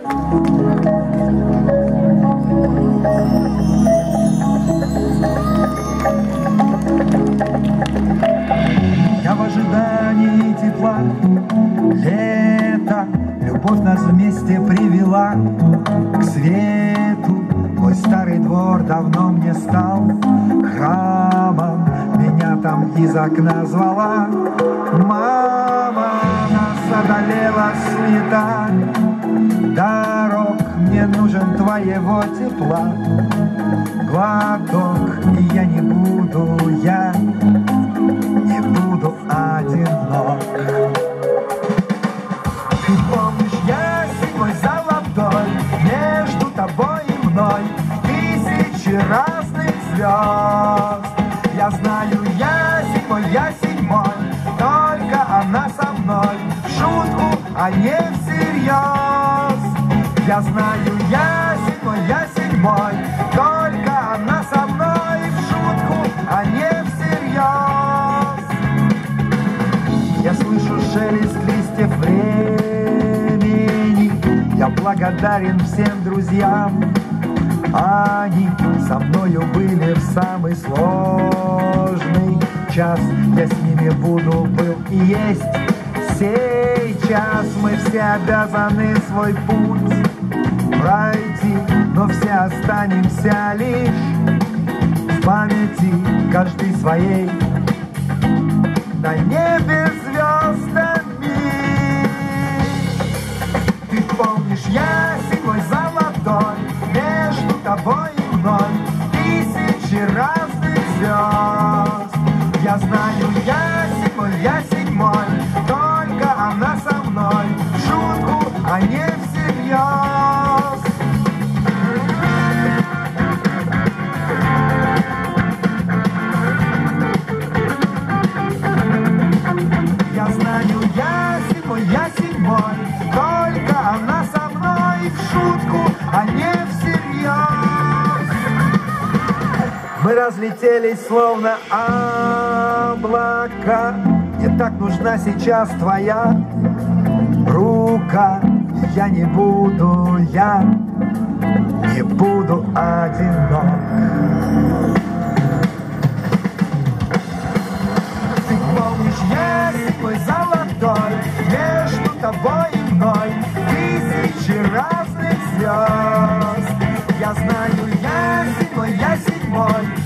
Я в ожидании тепла, лето, любовь нас вместе привела к свету. Мой старый двор давно мне стал храмом, меня там из окна звала мама. Нас одолела суета дорог, мне нужен твоего тепла. Глоток, и я не буду одинок. Ты помнишь, ясень мой золотой, между тобой и мной тысячи разных звезд. Я знаю, ясень мой, только она со мной в шутку, а не всерьез. Я знаю, ясень мой, только она со мной в шутку, а не всерьез. Я слышу шелест листьев времени, я благодарен всем друзьям. Они со мною были в самый сложный час. Я с ними был и есть. Сейчас мы все обязаны свой путь пройти, но все останемся лишь в памяти каждый своей. На небе звездами. Ты помнишь, ясень мой золотой, между тобой и мной тысячи разных звезд. Я знаю, ясень мой, только она со мной в шутку, а не всерьез. Я знаю, ясень мой, только она со мной в шутку, а не всерьез. Мы разлетелись словно облака. Мне так нужна сейчас твоя рука. Я не буду одинок. Ты помнишь, ясень мой золотой, между тобой и мной тысячи разных звезд. Я знаю, ясень мой,